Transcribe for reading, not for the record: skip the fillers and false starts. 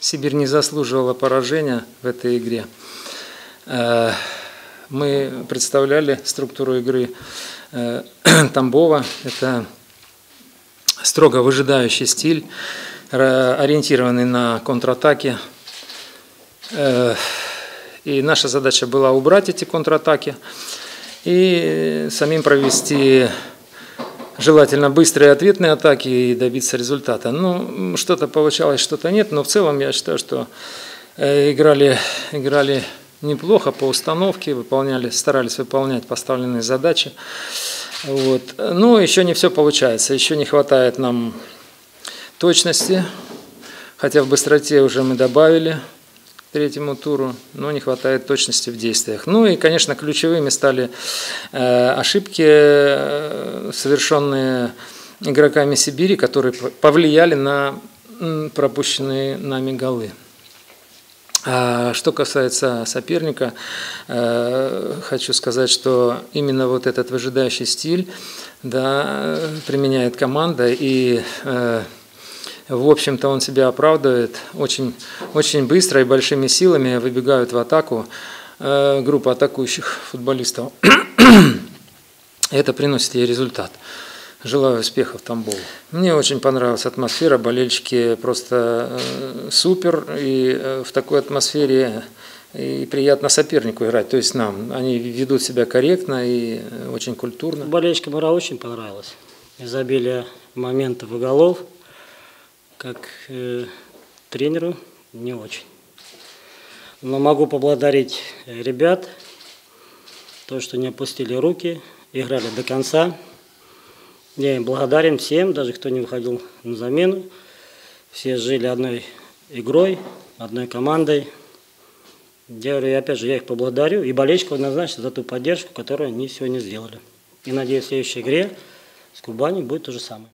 Сибирь не заслуживала поражения в этой игре. Мы представляли структуру игры Тамбова. Это строго выжидающий стиль, ориентированный на контратаки. И наша задача была убрать эти контратаки и самим провести желательно быстрые ответные атаки и добиться результата. Ну, что-то получалось, что-то нет, но в целом я считаю, что играли неплохо по установке, старались выполнять поставленные задачи. Вот. Но еще не все получается, еще не хватает нам точности, хотя в быстроте уже мы добавили к третьему туру, но не хватает точности в действиях. Ну и, конечно, ключевыми стали ошибки, совершенные игроками Сибири, которые повлияли на пропущенные нами голы. А что касается соперника, хочу сказать, что именно вот этот выжидающий стиль, да, применяет команда, и в общем-то он себя оправдывает. Очень, очень быстро и большими силами выбегают в атаку группа атакующих футболистов. Это приносит ей результат. Желаю успехов Тамбову. Мне очень понравилась атмосфера, болельщики просто супер, и в такой атмосфере и приятно сопернику играть, то есть нам. Они ведут себя корректно и очень культурно. Болельщикам игра очень понравилась. Изобилие моментов и голов, как тренеру не очень. Но могу поблагодарить ребят, то, что не опустили руки, играли до конца. Я им благодарен всем, даже кто не выходил на замену. Все жили одной игрой, одной командой. Я говорю, опять же, я их поблагодарю. И болельщиков однозначно за ту поддержку, которую они сегодня сделали. И надеюсь, в следующей игре с Кубанью будет то же самое.